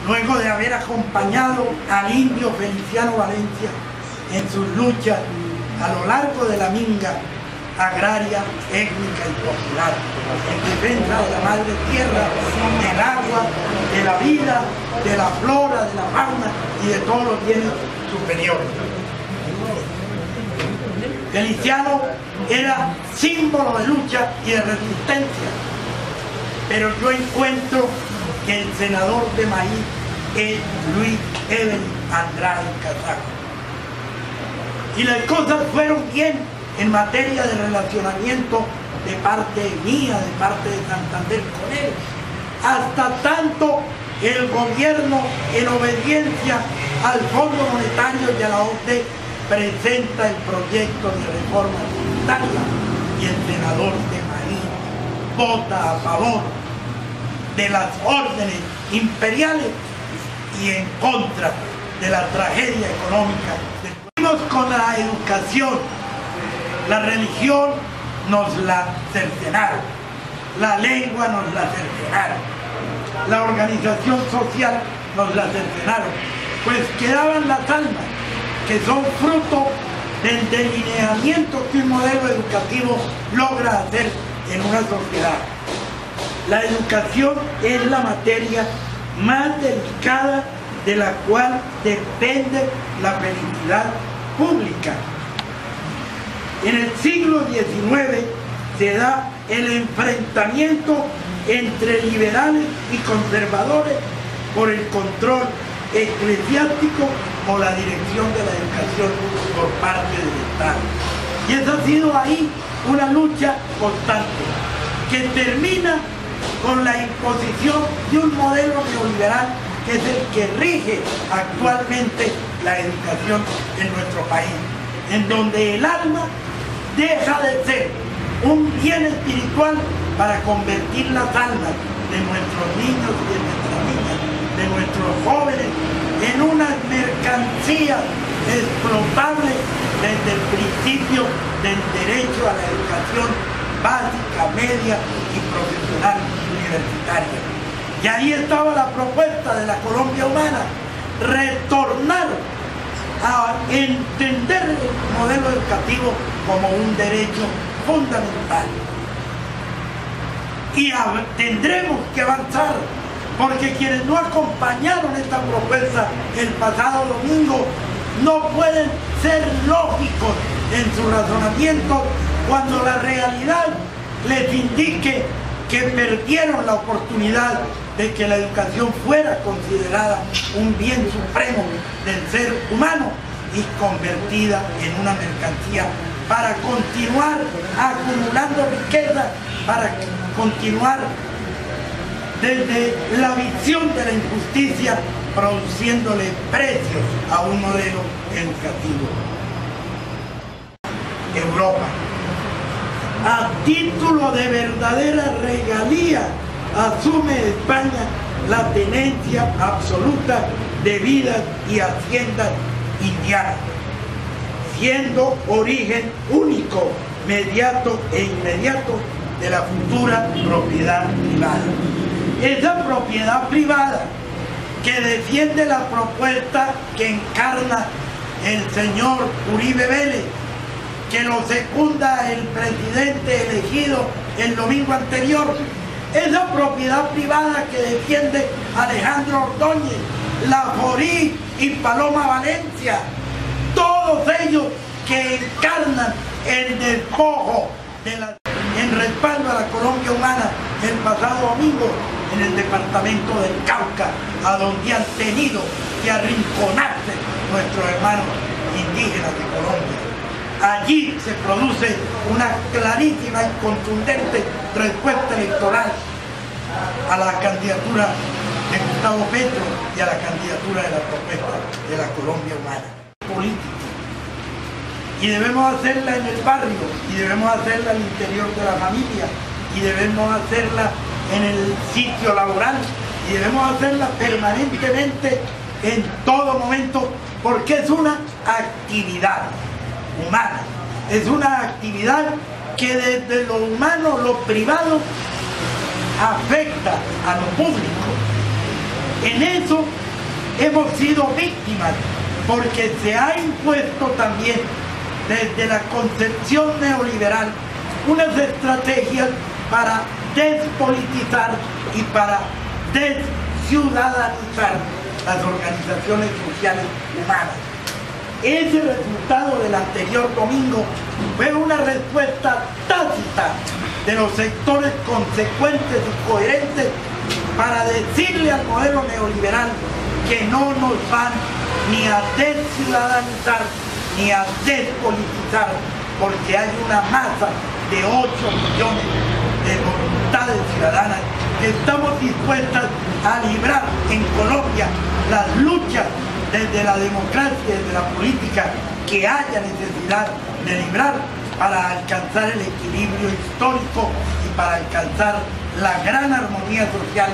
luego de haber acompañado al indio Feliciano Valencia en sus luchas a lo largo de la minga agraria, étnica y popular, en defensa de la madre tierra, del agua, de la vida, de la flora, de la fauna y de todos los bienes superiores. Feliciano era símbolo de lucha y de resistencia, pero yo encuentro que el senador de Maíz es Luis Evelyn Andrade Casaco. Y las cosas fueron bien en materia de relacionamiento de parte mía, de parte de Santander con él, hasta tanto el gobierno, en obediencia al Fondo Monetario y a la OCDE, presenta el proyecto de reforma tributaria y el senador de Maíz vota a favor de las órdenes imperiales y en contra de la tragedia económica. Seguimos con la educación. La religión nos la cercenaron, la lengua nos la cercenaron, la organización social nos la cercenaron, pues quedaban las almas, que son fruto del delineamiento que un modelo educativo logra hacer en una sociedad. La educación es la materia más delicada de la cual depende la felicidad pública. En el siglo XIX se da el enfrentamiento entre liberales y conservadores por el control eclesiástico o la dirección de la educación por parte del Estado. Y esa ha sido ahí una lucha constante, que termina con la imposición de un modelo neoliberal que es el que rige actualmente la educación en nuestro país, en donde el alma deja de ser un bien espiritual para convertir las almas de nuestros niños y de nuestras niñas, de nuestros jóvenes, en unas mercancías explotables desde el principio del derecho a la educación básica, media y profesional universitaria. Y ahí estaba la propuesta de la Colombia Humana, retornar a entender el modelo educativo como un derecho fundamental. Y tendremos que avanzar, porque quienes no acompañaron esta propuesta el pasado domingo no pueden ser lógicos en su razonamiento cuando la realidad les indique que perdieron la oportunidad de que la educación fuera considerada un bien supremo del ser humano y convertida en una mercancía para continuar acumulando riqueza, para continuar desde la visión de la injusticia produciéndole precios a un modelo educativo. Europa, a título de verdadera regalía, asume España la tenencia absoluta de vidas y haciendas indianas, siendo origen único, mediato e inmediato de la futura propiedad privada. Esa propiedad privada que defiende la propuesta que encarna el señor Uribe Vélez, que lo secunda el presidente elegido el domingo anterior, esa propiedad privada que defiende Alejandro Ordóñez, Laforí y Paloma Valencia, todos ellos que encarnan el despojo en respaldo a la Colombia Humana el pasado domingo en el departamento del Cauca, a donde han tenido que arrinconarse nuestros hermanos indígenas de Colombia. Allí se produce una clarísima y contundente respuesta electoral a la candidatura de Gustavo Petro y a la candidatura de la propuesta de la Colombia Humana política. Y debemos hacerla en el barrio, y debemos hacerla al interior de la familia, y debemos hacerla en el sitio laboral, y debemos hacerla permanentemente en todo momento, porque es una actividad humana, es una actividad que desde lo humano, lo privado, afecta a lo público. En eso hemos sido víctimas, porque se ha impuesto también desde la concepción neoliberal unas estrategias para despolitizar y para desciudadanizar las organizaciones sociales humanas. Ese resultado del anterior domingo fue una respuesta tácita de los sectores consecuentes y coherentes para decirle al modelo neoliberal que no nos van ni a desciudadanizar ni a despolitizar, porque hay una masa de 8 millones de voluntades ciudadanas que estamos dispuestas a librar en Colombia las luchas desde la democracia y desde la política que haya necesidad de librar para alcanzar el equilibrio histórico y para alcanzar la gran armonía social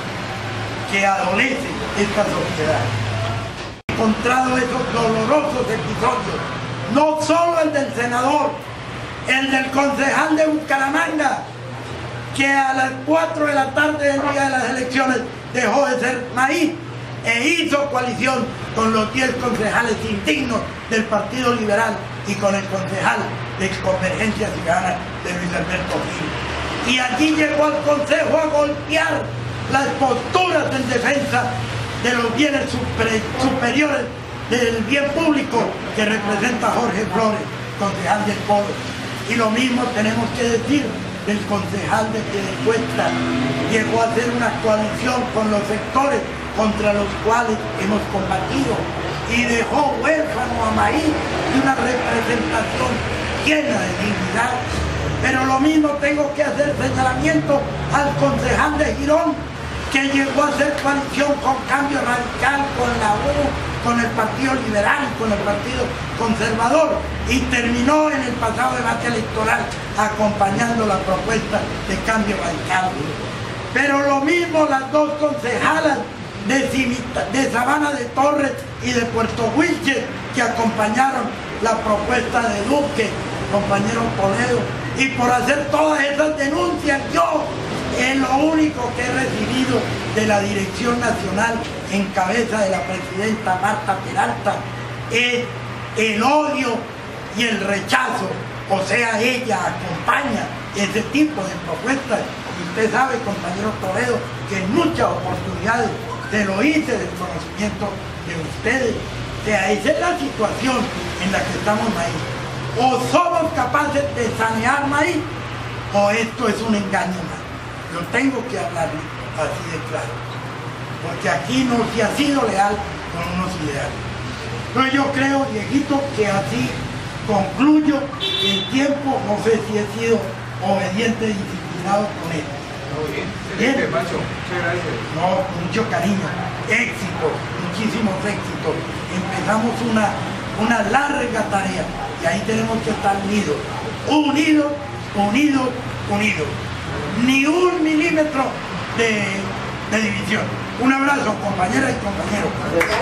que adolece esta sociedad. He encontrado esos dolorosos episodios, no solo el del senador, el del concejal de Bucaramanga, que a las 4 de la tarde del día de las elecciones dejó de ser maíz e hizo coalición con los 10 concejales indignos del Partido Liberal y con el concejal de Convergencia Ciudadana de Luis Alberto Gil. Y allí llegó al Consejo a golpear las posturas en defensa de los bienes superiores del bien público que representa Jorge Flores, concejal del Polo. Y lo mismo tenemos que decir del concejal de Piedecuesta. Llegó a hacer una coalición con los sectores contra los cuales hemos combatido y dejó huérfano a Maíz y una representación llena de dignidad. Pero lo mismo tengo que hacer señalamiento al concejal de Girón, que llegó a hacer coalición con Cambio Radical, con la U, con el Partido Liberal, con el Partido Conservador, y terminó en el pasado debate electoral acompañando la propuesta de Cambio Radical. Pero lo mismo las 2 concejalas de Sabana de Torres y de Puerto Wilches, que acompañaron la propuesta de Duque, compañero Toledo. Y por hacer todas esas denuncias, yo es lo único que he recibido de la Dirección Nacional en cabeza de la presidenta Marta Peralta es el odio y el rechazo. O sea, ella acompaña ese tipo de propuestas. Y usted sabe, compañero Toledo, que en muchas oportunidades se lo hice del conocimiento de ustedes. O sea, esa es la situación en la que estamos, Maíz. O somos capaces de sanear Maíz, o esto es un engaño más. Yo tengo que hablar así de claro, porque aquí no se ha sido leal con unos ideales. Pero yo creo, Dieguito, que así concluyo el tiempo. No sé si he sido obediente y disciplinado con él. Bien, Macho, muchas gracias. No, con mucho cariño, éxito, muchísimos éxitos. Empezamos una larga tarea y ahí tenemos que estar unidos, unidos, unidos, unidos. Ni 1 milímetro de división. Un abrazo, compañeras y compañeros.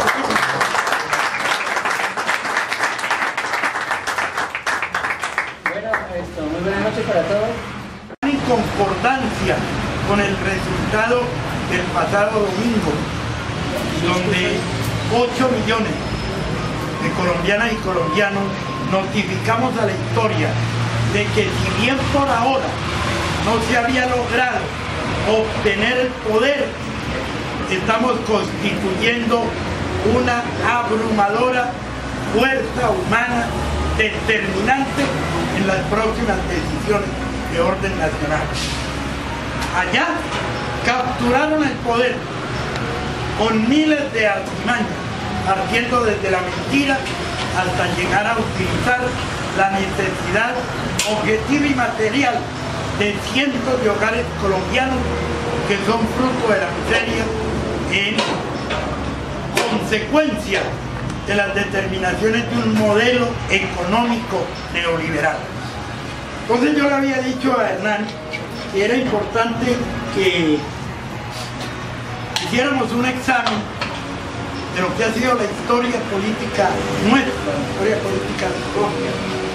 Bueno, muy buenas noches para todos. En concordancia con el resultado del pasado domingo, donde 8 millones de colombianas y colombianos notificamos a la historia de que si bien por ahora no se había logrado obtener el poder, estamos constituyendo una abrumadora fuerza humana determinante en las próximas decisiones de orden nacional. Allá capturaron el poder con miles de artimañas, partiendo desde la mentira hasta llegar a utilizar la necesidad objetiva y material de cientos de hogares colombianos que son fruto de la miseria en consecuencia de las determinaciones de un modelo económico neoliberal. Entonces yo le había dicho a Hernán que era importante que hiciéramos un examen de lo que ha sido la historia política nuestra, la historia política de Colombia.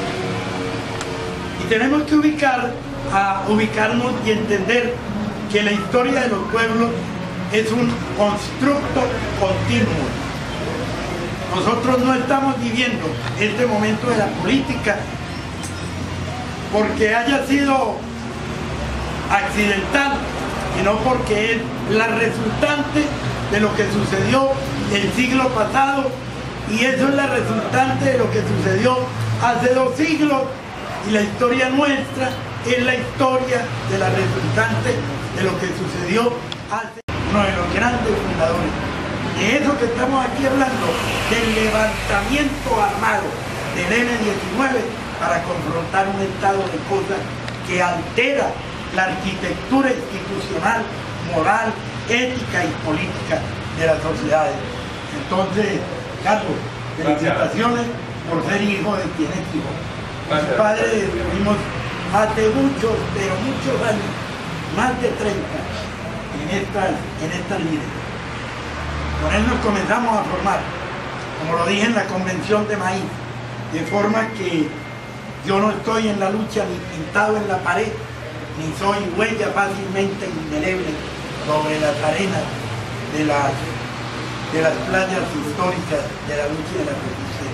Y tenemos que ubicarnos y entender que la historia de los pueblos es un constructo continuo. Nosotros no estamos viviendo este momento de la política porque haya sido accidental, sino porque es la resultante de lo que sucedió el siglo pasado, y eso es la resultante de lo que sucedió hace 2 siglos, y la historia nuestra es la historia de la resultante de lo que sucedió hace uno de los grandes fundadores. De eso que estamos aquí hablando, del levantamiento armado del M-19 para confrontar un estado de cosas que altera la arquitectura institucional, moral, ética y política de las sociedades. Entonces, Carlos, felicitaciones por ser hijo de quien es hijo. Mis padres estuvimos hace muchos, pero muchos años, más de 30, en estas líderes. Con él nos comenzamos a formar, como lo dije en la convención de Maíz, de forma que yo no estoy en la lucha ni pintado en la pared, ni soy huella fácilmente indeleble sobre las arenas de las playas históricas de la lucha y de la justicia.